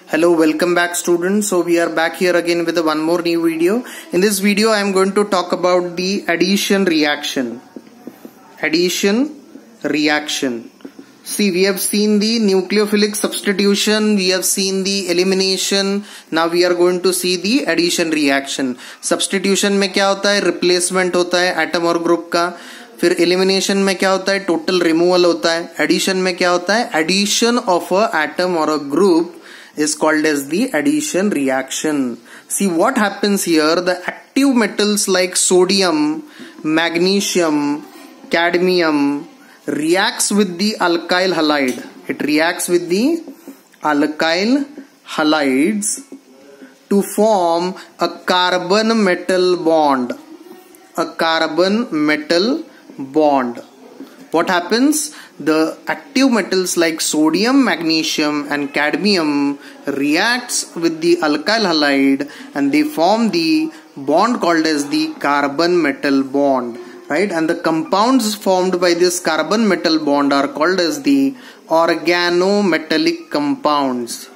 Hello, welcome back students. So we are back here again with one more new video. In this video I am going to talk about the addition reaction. Addition reaction. See, we have seen the nucleophilic substitution, we have seen the elimination. Now we are going to see the addition reaction. Substitution में क्या होता है? Replacement होता है atom और group का. फिर elimination में क्या होता है? टोटल रिमूवल होता है. एडिशन में क्या होता है? Addition of a atom or a group is called as the addition reaction. See what happens here, the active metals like sodium, magnesium, cadmium reacts with the alkyl halide. It reacts with the alkyl halides to form a carbon metal bond. A carbon metal bond. What happens? The active metals like sodium, magnesium and cadmium reacts with the alkyl halide and they form the bond called as the carbon metal bond, right? And the compounds formed by this carbon metal bond are called as the organometallic compounds.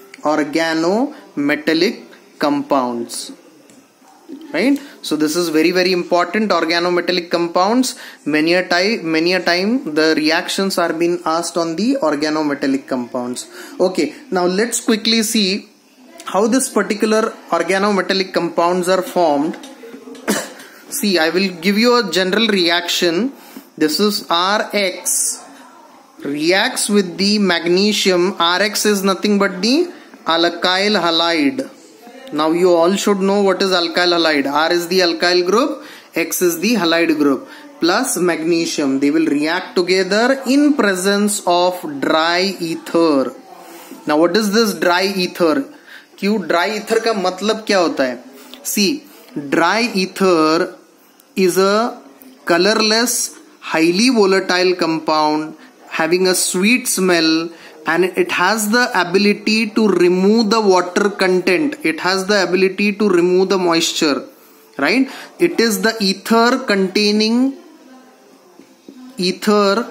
Organometallic compounds. Right? So this is very important. Organometallic compounds. Many a time the reactions are being asked on the organometallic compounds. Okay, now let's quickly see how this particular organometallic compounds are formed. See, I will give you a general reaction. This is Rx reacts with the magnesium. Rx is nothing but the alkyl halide. Now you all should know what is alkyl halide. R is the alkyl group, X is the halide group, plus magnesium. They will react together in presence of dry ether. Now what is this dry ether? क्यों dry ether का मतलब क्या होता है? See, dry ether is a colorless, highly volatile compound having a sweet smell. And it has the ability to remove the water content. It has the ability to remove the moisture. Right? It is the ether containing ether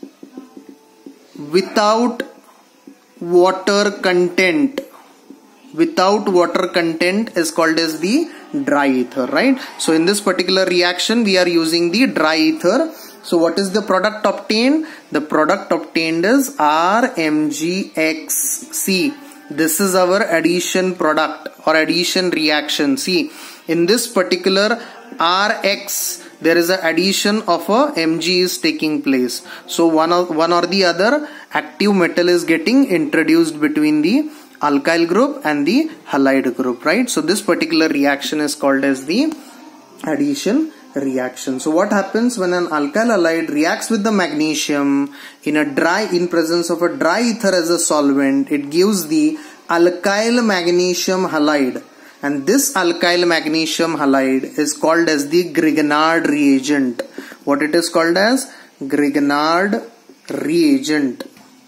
without water content. Without water content is called as the dry ether. Right? So in this particular reaction we are using the dry ether. So what is the product obtained? The product obtained is RMgX. See, this is our addition product or addition reaction. See, in this particular Rx, there is an addition of a Mg is taking place. So one or the other active metal is getting introduced between the alkyl group and the halide group, right? So this particular reaction is called as the addition reaction. So what happens when an alkyl halide reacts with the magnesium in presence of a dry ether as a solvent? It gives the alkyl magnesium halide, and this alkyl magnesium halide is called as the Grignard reagent. What it is called as? Grignard reagent.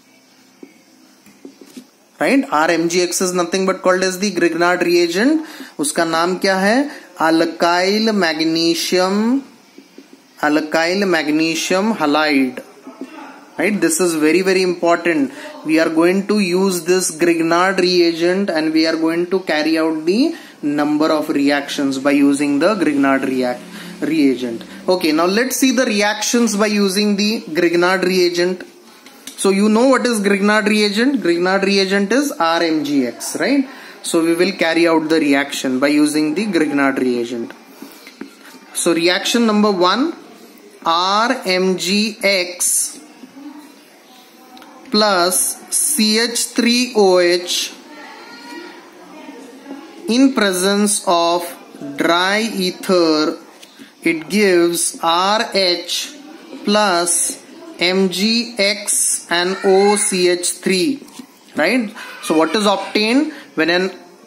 Right? RMgX is nothing but called as the Grignard reagent. उसका नाम क्या है? Alkyl magnesium halide. Right? This is very important. We are going to use this Grignard reagent and we are going to carry out the number of reactions by using the Grignard reagent. Okay, now let's see the reactions by using the Grignard reagent. So you know what is Grignard reagent? Grignard reagent is RMgX, right? So we will carry out the reaction by using the Grignard reagent. So reaction number 1, RMgX plus CH3OH in presence of dry ether, it gives RH plus MgX and OCH3, right? So what is obtained when an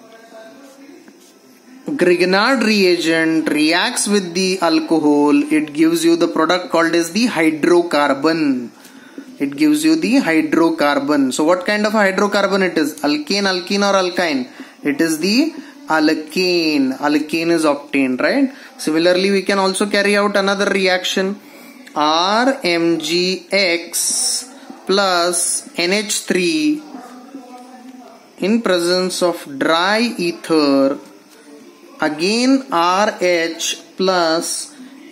Grignard reagent reacts with the alcohol? It gives you the product called as the hydrocarbon. It gives you the hydrocarbon. So what kind of hydrocarbon it is? Alkane, alkene or alkyne? It is the alkane. Alkane is obtained, right? Similarly, we can also carry out another reaction. RMgX plus NH3 in presence of dry ether, again RH plus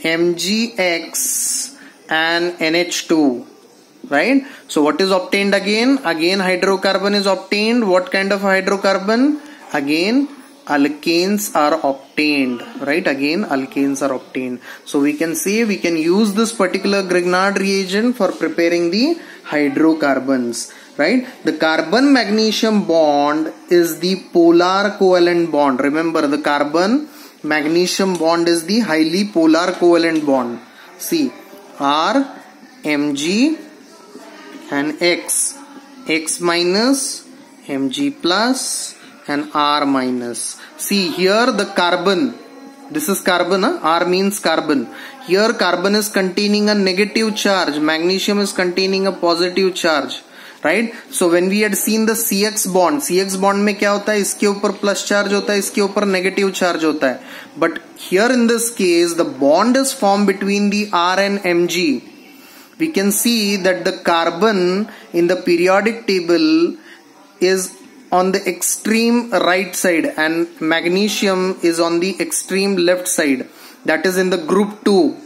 MgX and NH2, right? So what is obtained again? Again hydrocarbon is obtained. What kind of hydrocarbon? Again alkanes are obtained, right? Again alkanes are obtained. So we can say we can use this particular Grignard reagent for preparing the hydrocarbons, right? The carbon magnesium bond is the polar covalent bond. Remember, the carbon magnesium bond is the highly polar covalent bond. See, R, Mg and X, X minus, Mg plus and R minus. See here the carbon, this is carbon, R means carbon. Here carbon is containing a negative charge, magnesium is containing a positive charge, right? So when we had seen the CX bond में क्या होता है? इसके ऊपर plus charge होता है, इसके ऊपर नेगेटिव चार्ज होता है. But here in this case the bond is formed between the R and Mg. We can see that the carbon in the periodic table is on the extreme right side and magnesium is on the extreme left side. That is in the group 2.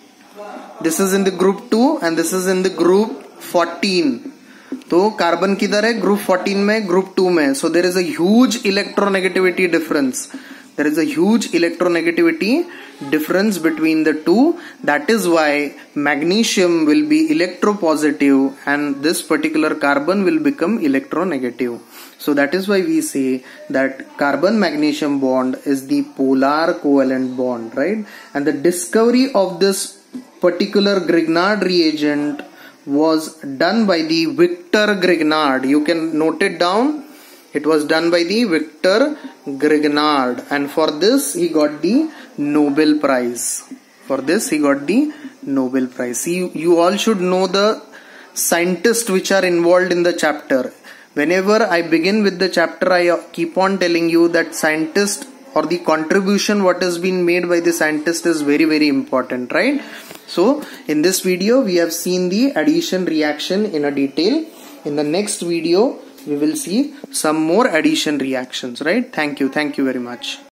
This is in the group 2 and this is in the group 14. तो carbon किधर है? Group 14 में, group 2 में. So there is a huge electronegativity difference. There is a huge electronegativity difference between the two. That is why magnesium will be electropositive and this particular carbon will become electronegative. So that is why we say that carbon magnesium bond is the polar covalent bond, right? And the discovery of this particular Grignard reagent was done by the Victor Grignard. You can note it down. It was done by the Victor Grignard, and for this he got the Nobel Prize. For this he got the Nobel Prize. See, you all should know the scientists which are involved in the chapter. Whenever I begin with the chapter, I keep on telling you that scientist or the contribution what has been made by the scientist is very, very important, right? So in this video we have seen the addition reaction in a detail. In the next video we will see some more addition reactions, right? Thank you very much.